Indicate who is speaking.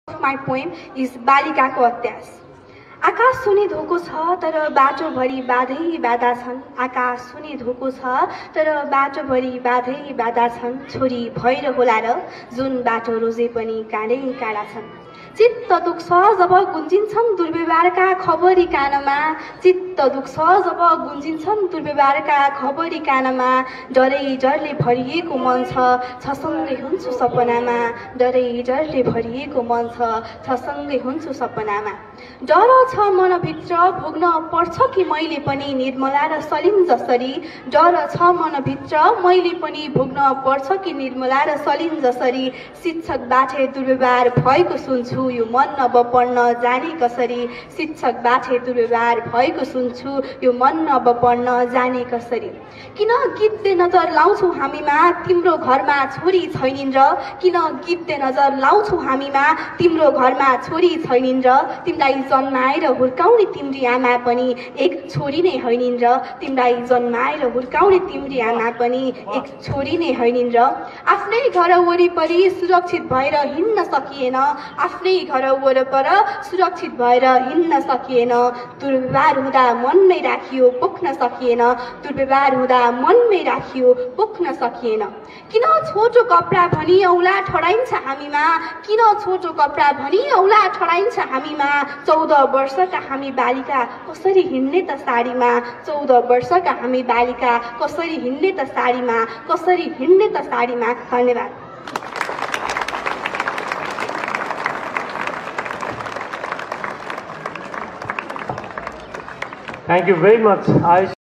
Speaker 1: My poem is बालिकाको अत्यास। आकाश सुने धोको छ तर बाटोभरि बाधै बाधा छन्। आकाश सुने धोको छ तर बाटोभरि बाधै बाधा छन्। छोरी भएर होला र जुन बाटो रोजे पनि काँडै काँडा छन्। चित्त दुख्छ जब गुन्जिन्छन् दुर्व्यवहारका खबरी कानमा। चित्त दुख्छ जब गुन्जिन्छन् दुर्व्यवहारका खबरी कानमा। डरै डरले भरिएको मन छ सँगै हुन्छु सपनामा। डरै डरले भरिएको मन छ सँगै हुन्छु सपनामा। डर छ मनभित्र भोग्न पर्छ कि मैले पनि निर्मला र सलिम जसरी। डर छ मनभित्र मैले पनि भोग्न पर्छ कि निर्मला र सलिम जसरी। शिक्षक बाठे दुर्व्यवहार भएको सुन्छु यो मन नब पढ्न जाने कसरी। शिक्षक बाठे दुर्व्यवहार भएको सुन्छु यो मन नब पढ्न जाने कसरी। किन गिद्दे नजर लाउँछौ हामीमा तिम्रो घरमा छोरी छैनिन् र। किन गिद्दे नजर लाउँछौ हामीमा तिम्रो घरमा छोरी छैनिन् र। तिमीलाई जन्माएर हुर्काउने तिम्री आमा पनि एक छोरी नै होइनिन् र। तिमीलाई जन्माएर हुर्काउने तिम्री आमा पनि एक छोरी नै होइनिन् र। आफ्नै घर वरिपरि सुरक्षित भएर हिँड्न सकिएन। आफ्नै घर वरपर सुरक्षित भएर हिँड्न सकिएन। दुर्व्यवहार हुँदा मनमै राखियो पोख्न सकिएन। दुर्व्यवहार हुँदा मनमै राखियो पोख्न सकिएन। किन छोटो कपडा भनी औला ठडाइन्छ हामीमा। किन छोटो कपडा भनी औला ठडाइन्छ हामीमा। 14 वर्षका हामी बालिका कसरी हिँड्ने त साडीमा। 14 वर्षका हामी बालिका कसरी हिँड्ने त साडीमा। कसरी हिँड्ने त साडीमा। धन्यवाद।
Speaker 2: Thank you very much, Ashish.